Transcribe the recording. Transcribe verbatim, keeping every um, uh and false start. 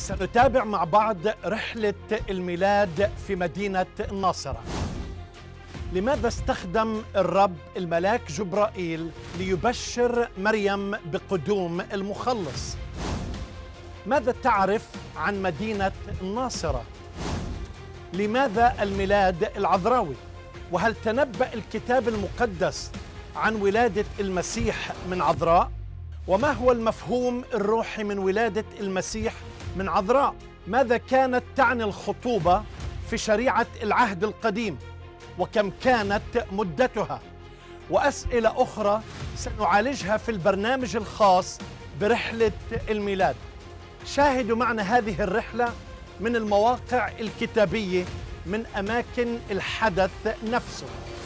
سنتابع مع بعض رحلة الميلاد في مدينة الناصرة. لماذا استخدم الرب الملاك جبرائيل ليبشر مريم بقدوم المخلص؟ ماذا تعرف عن مدينة الناصرة؟ لماذا الميلاد العذراوي؟ وهل تنبأ الكتاب المقدس عن ولادة المسيح من عذراء؟ وما هو المفهوم الروحي من ولادة المسيح من عذراء؟ ماذا كانت تعني الخطوبة في شريعة العهد القديم؟ وكم كانت مدتها؟ وأسئلة أخرى سنعالجها في البرنامج الخاص برحلة الميلاد. شاهدوا معنا هذه الرحلة من المواقع الكتابية من أماكن الحدث نفسه.